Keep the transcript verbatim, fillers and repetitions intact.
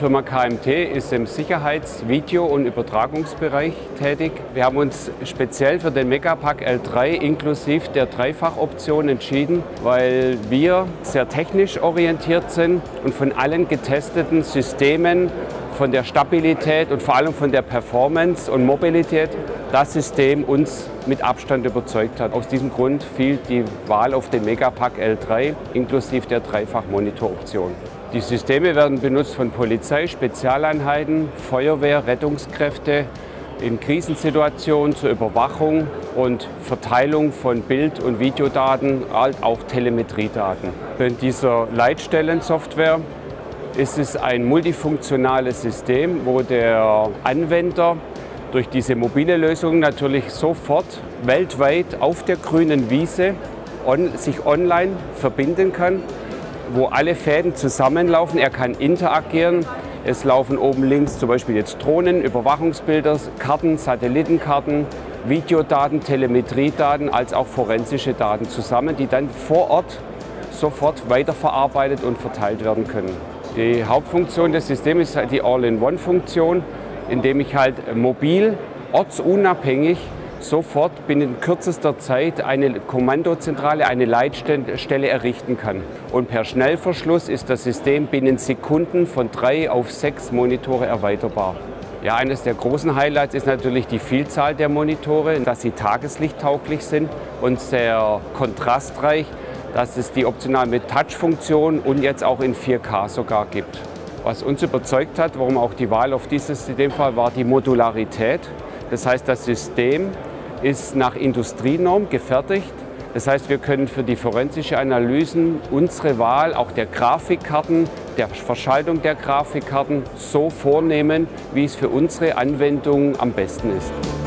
Firma K M T ist im Sicherheits-, Video- und Übertragungsbereich tätig. Wir haben uns speziell für den Megapack L drei inklusive der Dreifachoption entschieden, weil wir sehr technisch orientiert sind und von allen getesteten Systemen, von der Stabilität und vor allem von der Performance und Mobilität das System uns mit Abstand überzeugt hat. Aus diesem Grund fiel die Wahl auf den Megapack L drei inklusive der Dreifach-Monitoroption. Die Systeme werden benutzt von Polizei, Spezialeinheiten, Feuerwehr, Rettungskräfte in Krisensituationen zur Überwachung und Verteilung von Bild- und Videodaten, auch Telemetriedaten. In dieser Leitstellensoftware ist es ein multifunktionales System, wo der Anwender durch diese mobile Lösung natürlich sofort weltweit auf der grünen Wiese on, sich online verbinden kann, wo alle Fäden zusammenlaufen. Er kann interagieren. Es laufen oben links zum Beispiel jetzt Drohnen, Überwachungsbilder, Karten, Satellitenkarten, Videodaten, Telemetriedaten als auch forensische Daten zusammen, die dann vor Ort sofort weiterverarbeitet und verteilt werden können. Die Hauptfunktion des Systems ist halt die All-in-One-Funktion, indem ich halt mobil, ortsunabhängig, sofort binnen kürzester Zeit eine Kommandozentrale, eine Leitstelle errichten kann. Und per Schnellverschluss ist das System binnen Sekunden von drei auf sechs Monitore erweiterbar. Ja, eines der großen Highlights ist natürlich die Vielzahl der Monitore, dass sie tageslichttauglich sind und sehr kontrastreich, dass es die optional mit Touch-Funktion und jetzt auch in vier K sogar gibt. Was uns überzeugt hat, warum auch die Wahl auf dieses System war, war die Modularität. Das heißt, das System ist nach Industrienorm gefertigt. Das heißt, wir können für die forensische Analysen unsere Wahl auch der Grafikkarten, der Verschaltung der Grafikkarten so vornehmen, wie es für unsere Anwendung am besten ist.